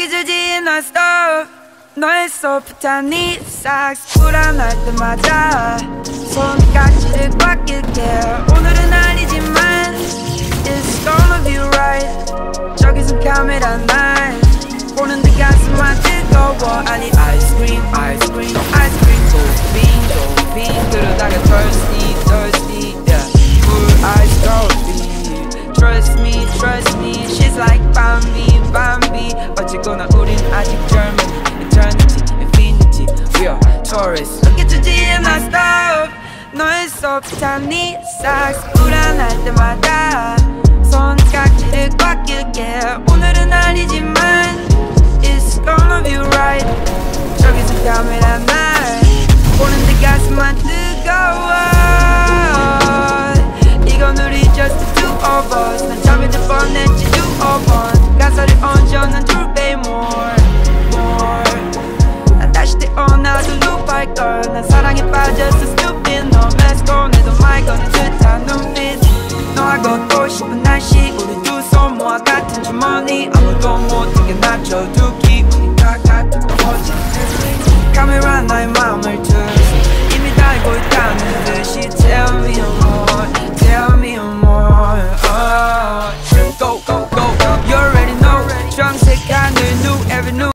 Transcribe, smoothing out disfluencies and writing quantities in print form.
여기 주지 너 stop 너의 소프트한 네 삭스 불안할 때마다 손깍지를 꽉 낄게 오늘은 아니지만 It's gonna be right 저기선 카메라 날 보는데 가슴만 뜨거워 아니 아이스크림 아이스크림 아이스크림 도핑 그러다가 thirsty thirsty yeah full ice coffee trust me she's like Bambi Bambi 어쨌거나 우린 아직 젊은 eternity infinity we are tourists 느껴주지 않아 stop 너의 소프트한 네 삭스 불안할 때마다 손깍지를 꽉 낄게 오늘은 아니지만 It's gonna be right 저기서 카메라 날 보는데 가슴만 뜨거워 이건 우리 just the two of us 난 잠이 들 뻔했지 2번 가사를 얹어놓은 2배 more 난 다시 태어나도 loop할걸 난 사랑에 빠졌어 stupid 너 Let's go 내도 말거는 듯한 눈빛 너하고 또 싶은 날씨 우리 두 손 모아 같은 주머니 아무도 못하게 낮춰두기 우리 다 같은 거지 카메라 나의 마음을 tus어 이미 다 알고 있다는 듯이 Tell me more Tell me more Go go go You already know 정색 하늘 new every new